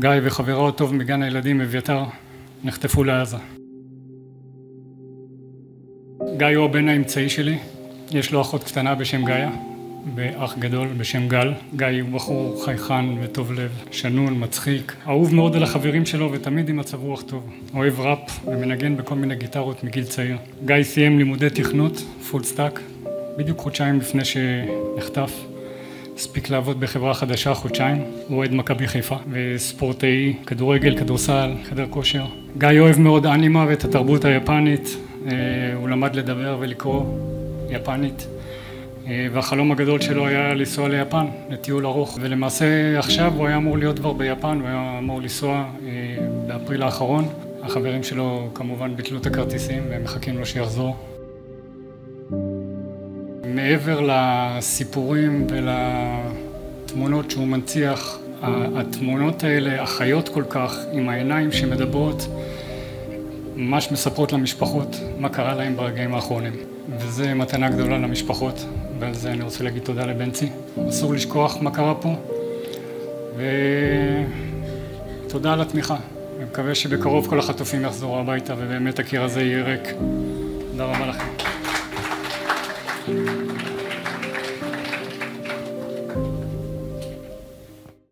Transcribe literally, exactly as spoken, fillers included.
גיא וחברו הטוב מגן הילדים אביתר נחטפו לעזה. גיא הוא הבן האמצעי שלי, יש לו אחות קטנה בשם גאיה ואח גדול בשם גל. גיא הוא בחור חייכן וטוב לב, שנון, מצחיק, אהוב מאוד על החברים שלו ותמיד עם מצב רוח טוב. אוהב ראפ ומנגן בכל מיני גיטרות מגיל צעיר. גיא סיים לימודי תכנות, פול סטאק, בדיוק חודשיים לפני שנחטף. הספיק לעבוד בחברה חדשה חודשיים, הוא אוהד מכבי חיפה וספורטאי, כדורגל, כדורסל, חדר כושר. גיא אוהב מאוד אנימה ואת התרבות היפנית, הוא למד לדבר ולקרוא יפנית, והחלום הגדול שלו היה לנסוע ליפן, לטיול ארוך, ולמעשה עכשיו הוא היה אמור להיות כבר ביפן, הוא היה אמור לנסוע באפריל האחרון. החברים שלו כמובן ביטלו את הכרטיסים והם מחכים לו שיחזור. מעבר לסיפורים ולתמונות שהוא מנציח, התמונות האלה החיות כל כך, עם העיניים שמדברות, ממש מספרות למשפחות מה קרה להם ברגעים האחרונים. וזה מתנה גדולה למשפחות, ועל זה אני רוצה להגיד תודה לבנצי. אסור לשכוח מה קרה פה, ותודה על התמיכה. אני מקווה שבקרוב כל החטופים יחזרו הביתה, ובאמת הקיר הזה יהיה ריק. תודה רבה לכם.